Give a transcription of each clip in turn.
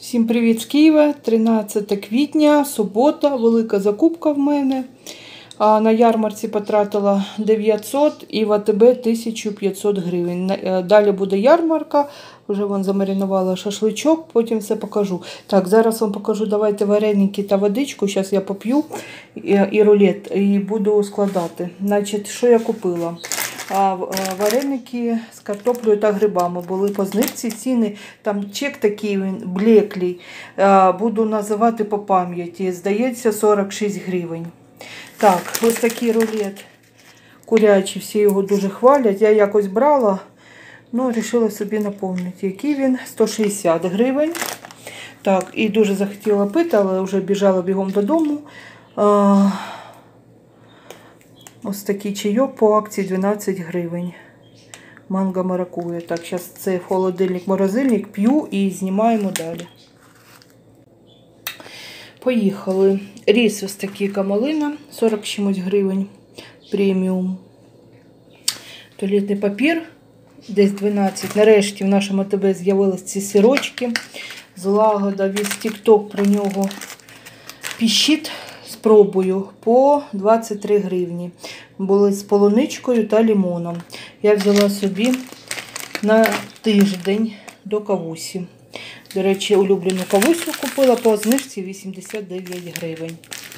Всім привіт з Києва, 13 квітня, субота, велика закупка в мене. На ярмарці потратила 900 і в АТБ 1500 гривень. Далі буде ярмарка, вже вон замаринувала шашличок, потім все покажу. Так, зараз вам покажу, давайте вареники та водичку, зараз я поп'ю і рулет, і буду складати. Значить, що я купила? Вареники з картоплею та грибами були по знижці, ціни, там чек такий він блеклий, буду називати по пам'яті, здається 46 гривень. Так, ось такий рулет курячий, всі його дуже хвалять, я якось брала, ну вирішила собі наповнити, який він, 160 гривень. Так, і дуже захотіла пити, але вже біжала бігом додому. Ось такий чайок по акції 12 гривень. Манго маракуя. Так, зараз це в холодильник-морозильник п'ю і знімаємо далі. Поїхали. Ріс ось такий камалина, 40 чимось гривень. Преміум. Туалетний папір, десь 12. Нарешті в нашому АТБ з'явилися ці сирочки. Злагода, весь тік-ток про нього піщить. Спробую по 23 гривні. Були з полуничкою та лимоном. Я взяла собі на тиждень до кавусі. До речі, улюблену кавусю купила по знижці 89 гривень.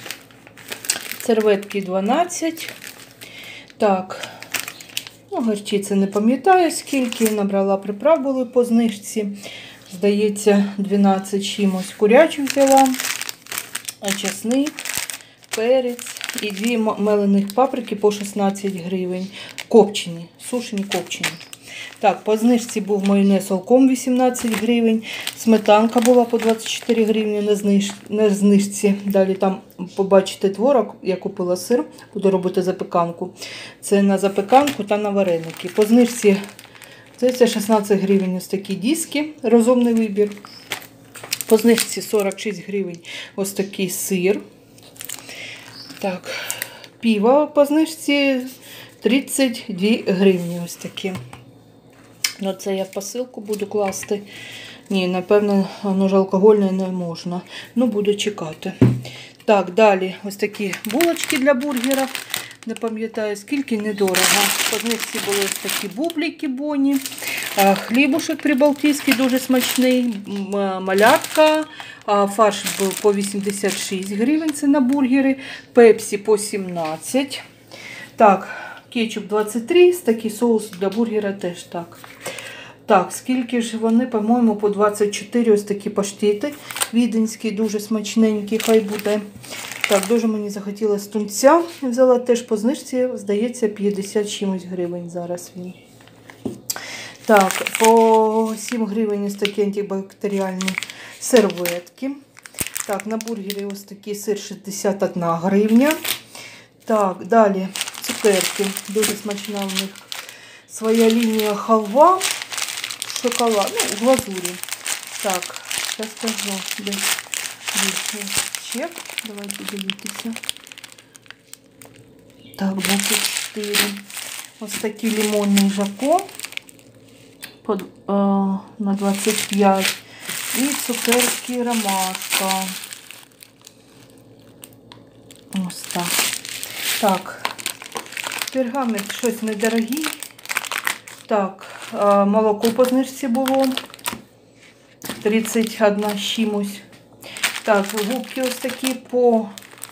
Серветки 12. Так, ну, горчиця не пам'ятаю скільки. Набрала приправ, були по знижці. Здається, 12 чимось. Курячу взяла, а часник, перець і 2 мелених паприки по 16 гривень. Копчені, сушені копчені. Так, по знижці був майонез Алком 18 гривень. Сметанка була по 24 гривні на знижці. Далі там побачите творог, я купила сир, буду робити запеканку. Це на запеканку та на вареники. По знижці це 16 гривень ось такі диски, розумний вибір. По знижці 46 гривень ось такий сир. Так, пиво по знижці 32 гривні ось такі. Ну, це я в посилку буду класти. Ні, напевно, воно ж алкогольне не можна. Ну, буду чекати. Так, далі ось такі булочки для бургера. Не пам'ятаю скільки, недорого. По знижці були ось такі бублики Боні. Хлібушек прибалтійський, дуже смачний. Малятка. Фарш був по 86 гривень, це на бургери. Пепсі по 17. Так, кетчуп 23, такий соус для бургера теж так. Так, скільки ж вони, по-моєму, по 24 ось такі паштети. Віденські, дуже смачненькі, хай буде. Так, дуже мені захотілося тунця. Взяла теж по знижці, здається, 50 чимось гривень зараз він. Так, по 7 гривень ось такі антибактеріальні серветки. Так, на бургері ось такий сир 61 гривня. Так, далі цукерки. Дуже смачна у них своя лінія халва. Шоколад, ну, в глазурі. Так, зараз скажу, де чек. Давайте дивитися. Так, 24. Ось такий лимонний жако на 25. І цукерки ромашка. Ось так. Так, пергамент щось недорогий. Так, молоко по знижці було 31 з чимось. Так, губки ось такі по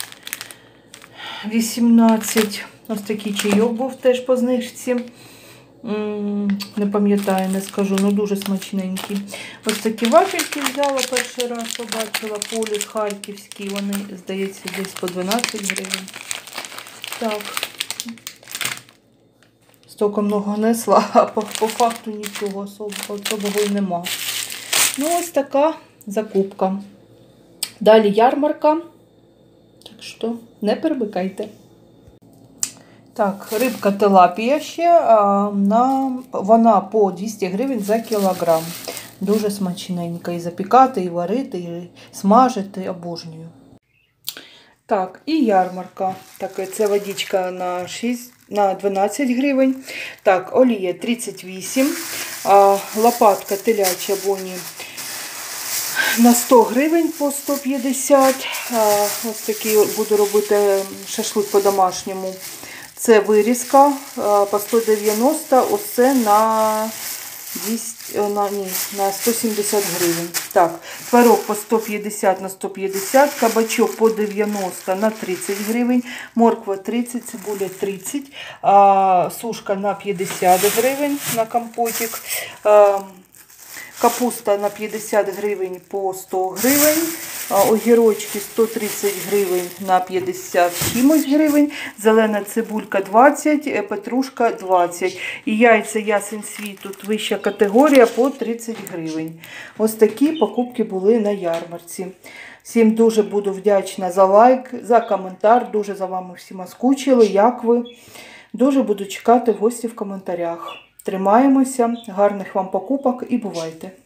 18. Ось такий чайок був теж по знижці. Не пам'ятаю, не скажу, ну дуже смачненький. Ось такі вафельки взяла, перший раз побачила, Поліс харківські, вони, здається, десь по 12 гривень. Так, стільки много несла, а по факту нічого особого і нема. Ну, ось така закупка. Далі ярмарка, так що не перемикайте. Так, рибка тилапія ще, вона по 200 гривень за кілограм. Дуже смачненька. І запікати, і варити, і смажити, обожнюю. Так, і ярмарка. Так, це водичка на 12 гривень. Так, олія 38. Лопатка теляча Боні на 100 гривень по 150. Ось такий буду робити шашлик по-домашньому. Це вирізка по 190, оце на 170 гривень. Так, творог по 150 на 150, кабачок по 90 на 30 гривень, морква 30, цибуля 30, сушка на 50 гривень на компотик, капуста на 50 гривень по 100 гривень, огірочки 130 гривень на 50 чимось гривень, зелена цибулька 20, петрушка 20. І яйця ясен світ, тут вища категорія по 30 гривень. Ось такі покупки були на ярмарці. Всім дуже буду вдячна за лайк, за коментар, дуже за вами всіма скучили, як ви. Дуже буду чекати гості в коментарях. Тримаємося, гарних вам покупок і бувайте!